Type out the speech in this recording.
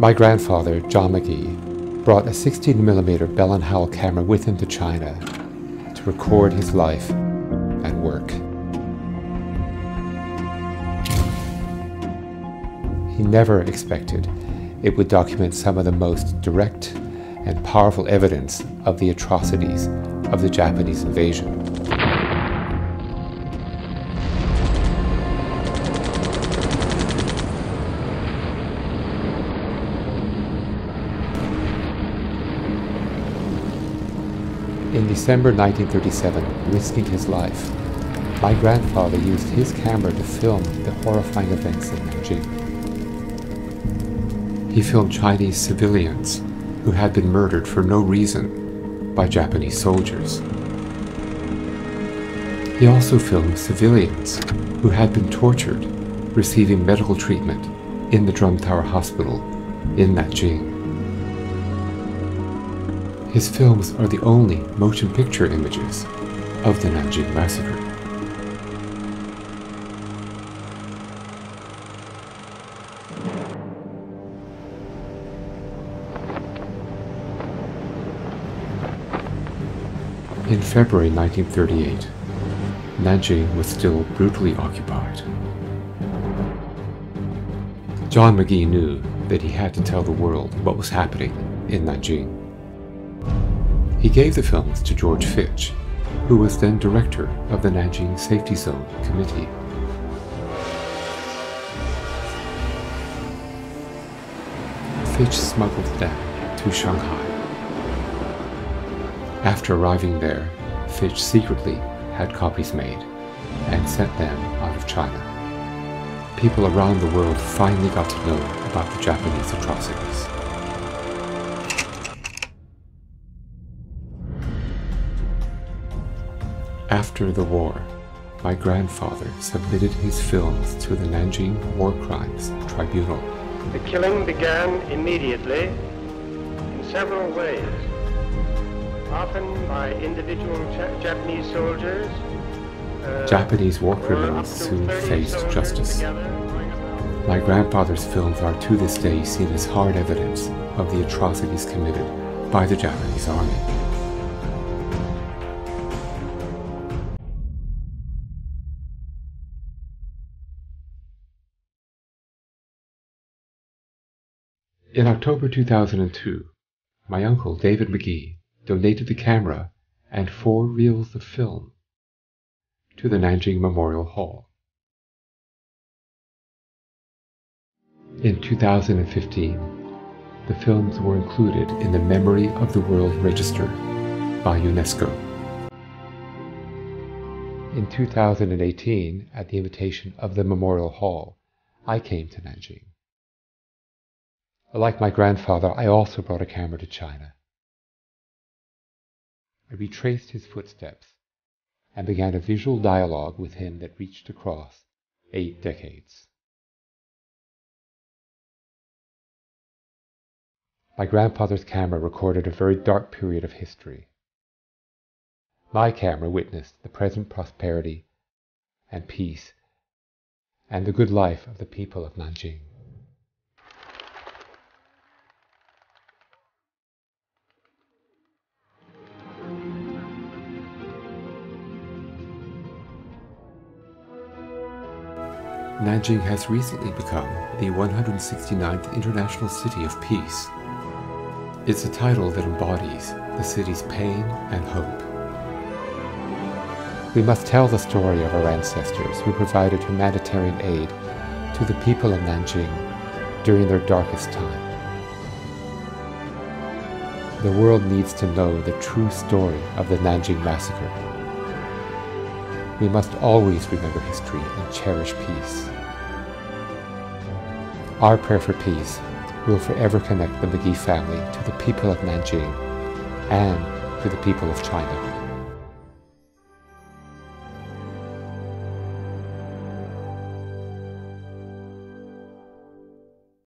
My grandfather, John McGee, brought a 16mm Bell & Howell camera with him to China to record his life and work. He never expected it would document some of the most direct and powerful evidence of the atrocities of the Japanese invasion. In December 1937, risking his life, my grandfather used his camera to film the horrifying events in Nanjing. He filmed Chinese civilians who had been murdered for no reason by Japanese soldiers. He also filmed civilians who had been tortured receiving medical treatment in the Drum Tower Hospital in Nanjing. His films are the only motion picture images of the Nanjing Massacre. In February 1938, Nanjing was still brutally occupied. John McGee knew that he had to tell the world what was happening in Nanjing. He gave the films to George Fitch, who was then director of the Nanjing Safety Zone Committee. Fitch smuggled them to Shanghai. After arriving there, Fitch secretly had copies made and sent them out of China. People around the world finally got to know about the Japanese atrocities. After the war, my grandfather submitted his films to the Nanjing War Crimes Tribunal. The killing began immediately in several ways, often by individual Japanese soldiers. Japanese war criminals soon faced justice. My grandfather's films are to this day seen as hard evidence of the atrocities committed by the Japanese army. In October 2002, my uncle David McGee donated the camera and 4 reels of film to the Nanjing Memorial Hall. In 2015, the films were included in the Memory of the World Register by UNESCO. In 2018, at the invitation of the Memorial Hall, I came to Nanjing. Like my grandfather, I also brought a camera to China. I retraced his footsteps and began a visual dialogue with him that reached across 8 decades. My grandfather's camera recorded a very dark period of history. My camera witnessed the present prosperity and peace and the good life of the people of Nanjing. Nanjing has recently become the 169th International City of Peace. It's a title that embodies the city's pain and hope. We must tell the story of our ancestors who provided humanitarian aid to the people of Nanjing during their darkest time. The world needs to know the true story of the Nanjing Massacre. We must always remember history and cherish peace. Our prayer for peace will forever connect the McGee family to the people of Nanjing and to the people of China.